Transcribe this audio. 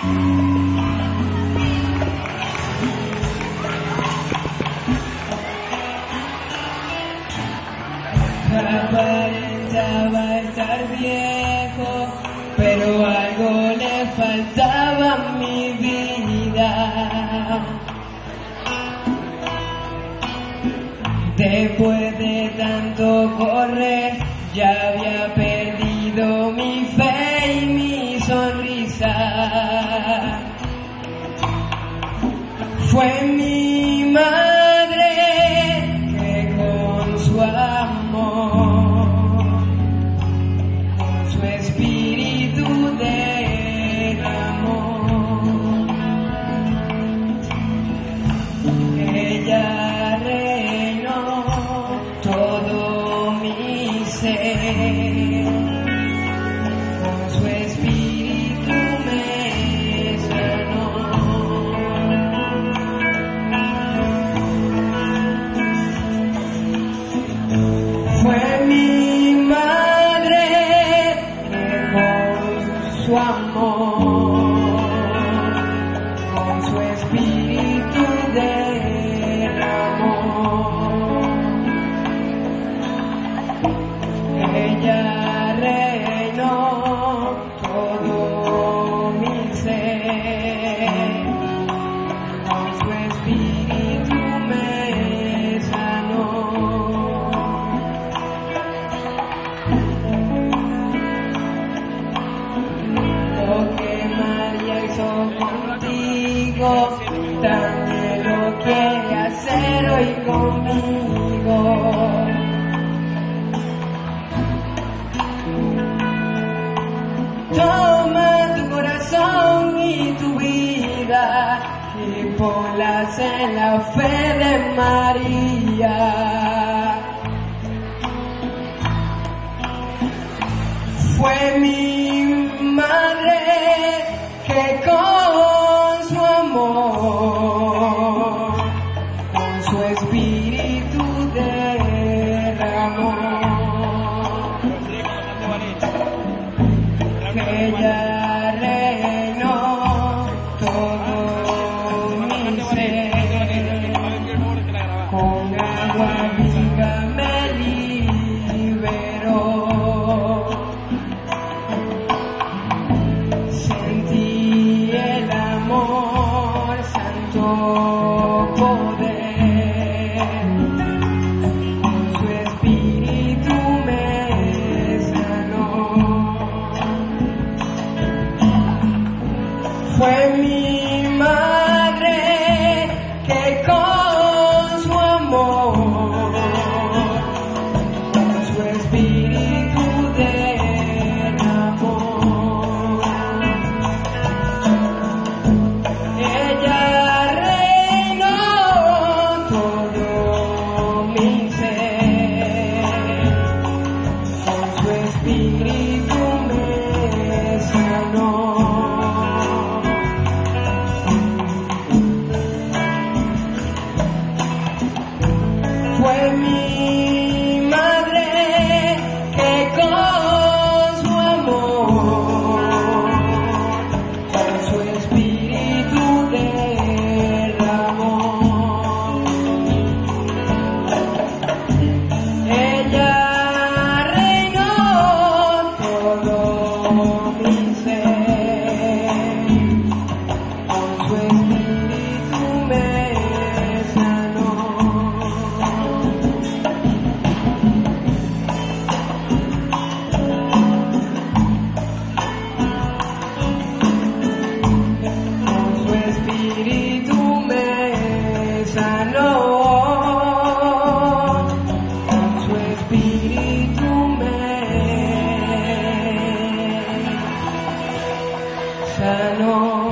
Aparentaba estar viejo, pero algo le faltaba a mi vida. Después de tanto correr, ya había perdido mi fe y mi sonrisa. Fue mi madre que con su amor, con su espíritu derramó. Ella reinó todo mi ser, con su espíritu me sanó. Fue mi madre que con su amor, con su espíritu derramó. Ella reinó todo mi ser, con su espíritu me sanó. Lo que María hizo contigo, también lo quiere hacer hoy conmigo. Toma tu corazón y tu vida y ponlas en la fe de María. Fue mi madre que con su amor, con su espíritu derramó. Ella reinó todo mi ser, con agua viva me liberó. Sentí el amor, santo poder, con su espíritu me sanó. Fue mi madre que con su amor, con su espíritu derramó. Ella reinó todo mi ser, con su espíritu me sanó. Fue mi madre que con su amor, con su espíritu derramó. Ella reinó todo mi ser, con su espíritu me sanó. Espíritu me sanó, con su espíritu me sanó.